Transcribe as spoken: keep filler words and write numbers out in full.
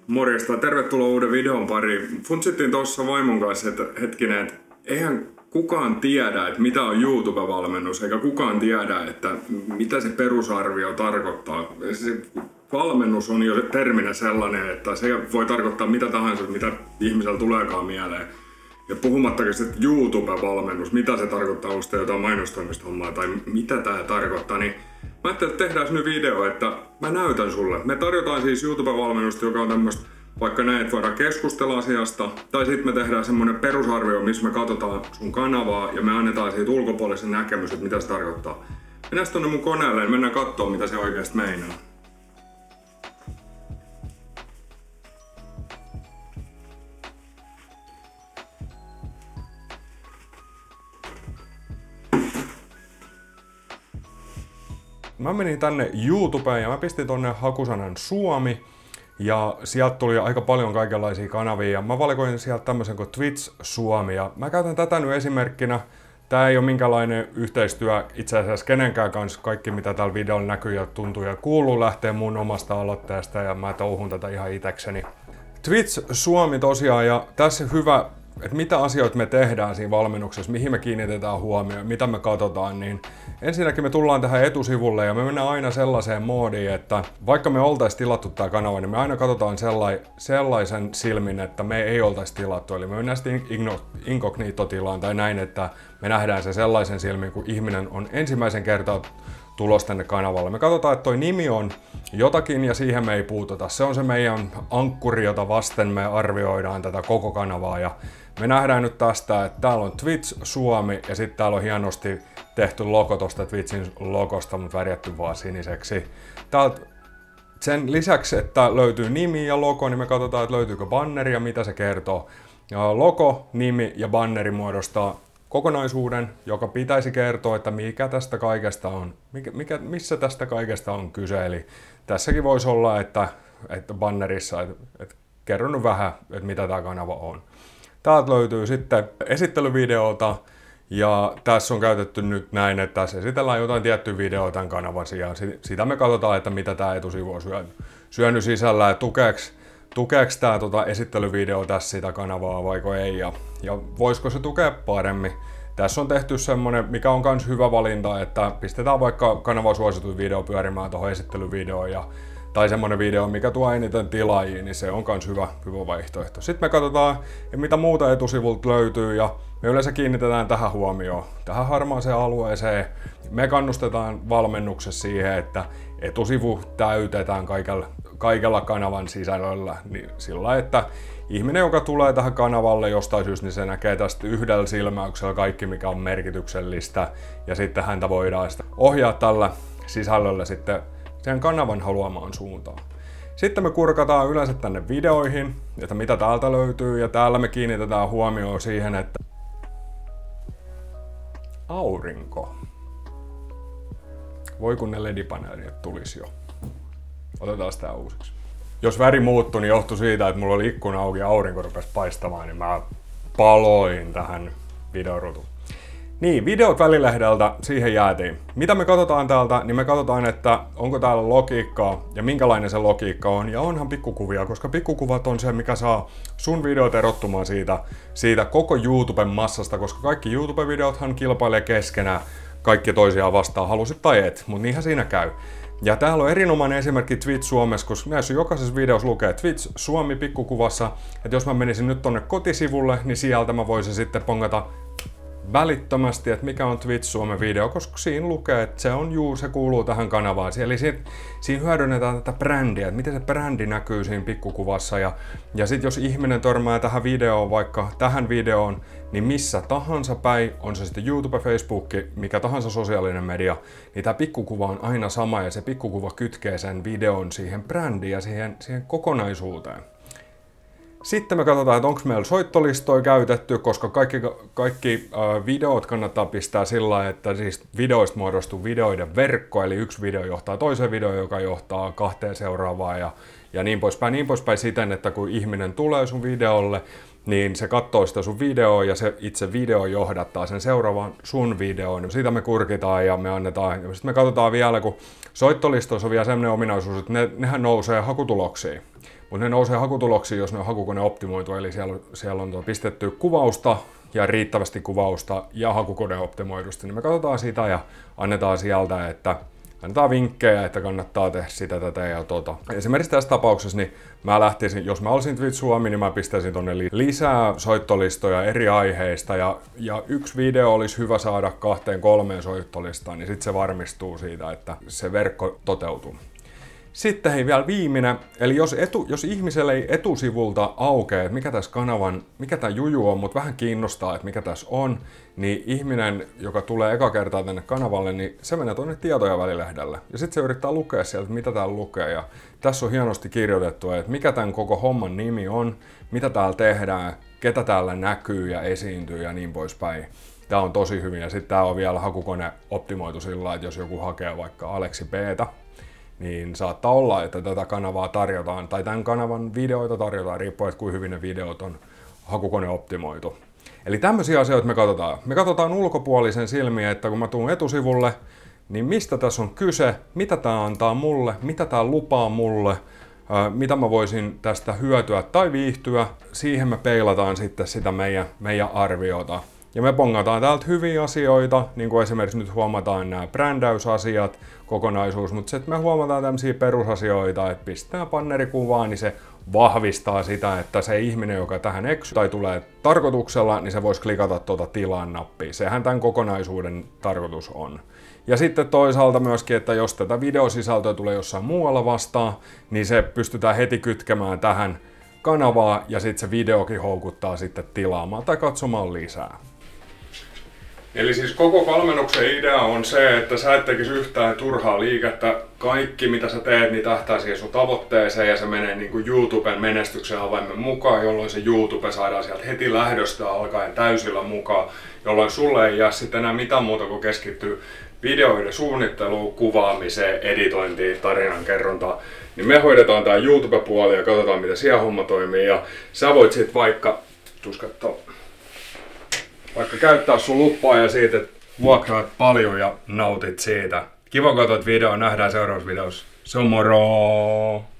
Morjesta, tervetuloa uuden videon pariin. Funtsittiin tuossa vaimon kanssa, että hetkinen, että eihän kukaan tiedä, että mitä on YouTube-valmennus, eikä kukaan tiedä, että mitä se perusarvio tarkoittaa. Se valmennus on jo terminä sellainen, että se voi tarkoittaa mitä tahansa, mitä ihmisellä tuleekaan mieleen. Ja puhumattakin sitten YouTube-valmennus, mitä se tarkoittaa, onko sitä jotain mainostoimistohommaa tai mitä tämä tarkoittaa, niin mä ajattelin, että tehdään nyt video, että mä näytän sulle. Me tarjotaan siis YouTube-valmennusta, joka on tämmöistä, vaikka näin, että voidaan keskustella asiasta, tai sitten me tehdään semmoinen perusarvio, missä me katsotaan sun kanavaa ja me annetaan siitä ulkopuolisen näkemys, että mitä se tarkoittaa. Mennään tonne mun koneelle ja mennään katsomaan, mitä se oikeasti meinaa. Mä menin tänne YouTubeen ja mä pistin tonne hakusanan Suomi ja sieltä tuli aika paljon kaikenlaisia kanavia ja mä valikoin sieltä tämmöisen kuin Twitch Suomi ja mä käytän tätä nyt esimerkkinä. Tää ei ole minkälainen yhteistyö itse asiassa kenenkään kanssa. Kaikki mitä täällä videolla näkyy ja tuntuu ja kuuluu lähtee mun omasta aloitteesta ja mä touhun tätä ihan itekseni. Twitch Suomi tosiaan ja tässä hyvä, että mitä asioita me tehdään siinä valmennuksessa, mihin me kiinnitetään huomioon, mitä me katsotaan, niin ensinnäkin me tullaan tähän etusivulle ja me mennään aina sellaiseen moodiin, että vaikka me oltaisiin tilattu tämä kanava, niin me aina katsotaan sellai, sellaisen silmin, että me ei oltaisi tilattu. Eli me mennään sitten incognito-tilaan tai näin, että me nähdään se sellaisen silmin, kun ihminen on ensimmäisen kertaa tulos tänne kanavalle. Me katsotaan, että toi nimi on jotakin ja siihen me ei puututa. Se on se meidän ankkuri, jota vasten me arvioidaan tätä koko kanavaa. Ja me nähdään nyt tästä, että täällä on Twitch Suomi ja sitten täällä on hienosti tehty logo tosta Twitchin logosta, mutta värjätty vaan siniseksi. Täältä sen lisäksi, että löytyy nimi ja logo, niin me katsotaan, että löytyykö banneri ja mitä se kertoo. Ja logo, nimi ja banneri muodostaa kokonaisuuden, joka pitäisi kertoa, että mikä tästä kaikesta on, mikä, mikä, missä tästä kaikesta on kyse. Eli tässäkin voisi olla, että, että bannerissa, että, että kerron nyt vähän, että mitä tämä kanava on. Täältä löytyy sitten esittelyvideota ja tässä on käytetty nyt näin, että tässä esitellään jotain tiettyä videoa tämän kanavan sijaan. Sitä me katsotaan, että mitä tämä etusivu on syönyt, syönyt sisällä, että tukeeko Tukeeko tämä tota, esittelyvideo tässä sitä kanavaa vaiko ei ja, ja voisiko se tukea paremmin. Tässä on tehty semmonen, mikä on myös hyvä valinta, että pistetään vaikka kanavan suosituin video pyörimään tuohon esittelyvideoon ja, tai semmonen video, mikä tuo eniten tilaajia, niin se on myös hyvä, hyvä vaihtoehto. Sitten me katsotaan, mitä muuta etusivulta löytyy ja me yleensä kiinnitetään tähän huomioon, tähän harmaaseen alueeseen. Me kannustetaan valmennuksessa siihen, että etusivu täytetään kaikella, kaikella kanavan sisällöllä niin sillä, että ihminen, joka tulee tähän kanavalle jostain syystä, niin se näkee tästä yhdellä silmäyksellä kaikki, mikä on merkityksellistä ja sitten häntä voidaan sitä ohjaa tällä sisällöllä sitten sen kanavan haluamaan suuntaan. Sitten me kurkataan yleensä tänne videoihin, että mitä täältä löytyy ja täällä me kiinnitetään huomioon siihen, että aurinko. Voi kun ne L E D-paneelit tulisi jo. Otetaan sitä uusiksi. Jos väri muuttui, niin johtui siitä, että mulla oli ikkuna auki ja aurinko rupesi paistamaan, niin mä paloin tähän videoruutuun. Niin, videot välilehdeltä, siihen jäätiin. Mitä me katsotaan täältä, niin me katsotaan, että onko täällä logiikkaa ja minkälainen se logiikka on. Ja onhan pikkukuvia, koska pikkukuvat on se, mikä saa sun videot erottumaan siitä, siitä koko YouTuben massasta, koska kaikki YouTube-videothan kilpailee keskenään kaikki toisiaan vastaan, halusit tai et, mutta niinhän siinä käy. Ja täällä on erinomainen esimerkki Twitch Suomessa, koska näissä jokaisessa videossa lukee Twitch Suomi pikkukuvassa, että jos mä menisin nyt tonne kotisivulle, niin sieltä mä voisin sitten pongata välittömästi, että mikä on Twitch Suomen video, koska siinä lukee, että se on juu, se kuuluu tähän kanavaan. Eli siinä, siinä hyödynnetään tätä brändiä, että miten se brändi näkyy siinä pikkukuvassa. Ja, ja sitten jos ihminen törmää tähän videoon, vaikka tähän videoon, niin missä tahansa päin, on se sitten YouTube, Facebook, mikä tahansa sosiaalinen media, niin tämä pikkukuva on aina sama ja se pikkukuva kytkee sen videon siihen brändiin ja siihen, siihen kokonaisuuteen. Sitten me katsotaan, että onko meillä soittolistoja käytetty, koska kaikki, kaikki äh, videot kannattaa pistää sillä lailla, että siis videoista muodostuu videoiden verkko, eli yksi video johtaa toiseen videoon, joka johtaa kahteen seuraavaan ja, ja niin poispäin, niin poispäin siten, että kun ihminen tulee sun videolle, niin se katsoo sitä sun videoa ja se itse video johdattaa sen seuraavan sun videoon. Ja sitä me kurkitaan ja me annetaan. Ja sitten me katsotaan vielä, kun soittolistoissa on vielä sellainen ominaisuus, että ne, nehän nousee hakutuloksiin. mutta ne nousee hakutuloksiin, jos ne on hakukone optimoitu, eli siellä, siellä on pistetty kuvausta ja riittävästi kuvausta ja hakukone optimoidusti, niin me katsotaan sitä ja annetaan sieltä, että annetaan vinkkejä, että kannattaa tehdä sitä, tätä ja tota. Esimerkiksi tässä tapauksessa, niin mä lähtisin, jos mä olisin Twitch Suomi, niin mä pistäisin tonne lisää soittolistoja eri aiheista ja, ja yksi video olisi hyvä saada kahteen kolmeen soittolistaan, niin sitten se varmistuu siitä, että se verkko toteutuu. Sitten hei vielä viimeinen, eli jos, etu, jos ihmiselle ei etusivulta aukea, että mikä tässä kanavan, mikä tämä juju on, mutta vähän kiinnostaa, että mikä tässä on, niin ihminen, joka tulee eka kertaa tänne kanavalle, niin se menee tuonne tietoja välilehdelle. Ja sitten se yrittää lukea sieltä, mitä täällä lukee. Ja tässä on hienosti kirjoitettu, että mikä tämän koko homman nimi on, mitä täällä tehdään, ketä täällä näkyy ja esiintyy ja niin poispäin. Tämä on tosi hyvin. Ja sitten tämä on vielä hakukone optimoitu sillä lailla, että jos joku hakee vaikka Aleksi B:tä, niin saattaa olla, että tätä kanavaa tarjotaan, tai tämän kanavan videoita tarjotaan, riippuen, että kuinka hyvin ne videot on hakukone optimoitu. Eli tämmöisiä asioita me katsotaan. Me katsotaan ulkopuolisen silmiä, että kun mä tuun etusivulle, niin mistä tässä on kyse, mitä tää antaa mulle, mitä tää lupaa mulle, mitä mä voisin tästä hyötyä tai viihtyä. Siihen me peilataan sitten sitä meidän, meidän arviota. Ja me pongataan täältä hyviä asioita, niin kuin esimerkiksi nyt huomataan nämä brändäysasiat, kokonaisuus, mutta sitten me huomataan tämmöisiä perusasioita, että pistää bannerikuvaa, niin se vahvistaa sitä, että se ihminen, joka tähän eksyy tai tulee tarkoituksella, niin se voisi klikata tuota tilaan nappia. Sehän tämän kokonaisuuden tarkoitus on. Ja sitten toisaalta myöskin, että jos tätä videosisältöä tulee jossain muualla vastaan, niin se pystytään heti kytkemään tähän kanavaan ja sitten se videokin houkuttaa sitten tilaamaan tai katsomaan lisää. Eli siis koko valmennuksen idea on se, että sä et tekisi yhtään turhaa liikettä. Kaikki mitä sä teet, niin tähtää siihen sun tavoitteeseen ja se menee niin kuin YouTuben menestyksen avaimen mukaan, jolloin se YouTube saadaan sieltä heti lähdöstä alkaen täysillä mukaan, jolloin sulle ei jää sitten enää mitään muuta kuin keskittyä videoiden suunnitteluun, kuvaamiseen, editointiin, tarinan kerrontaan. Niin me hoidetaan tää YouTube-puoli ja katsotaan miten siellä homma toimii ja sä voit sit vaikka, tuskattaa, vaikka käyttää sun luppaa ja siitä, että vuokraat paljon ja nautit siitä. Kiva katsoa videoa, nähdään seuraavassa videossa. Se on moro!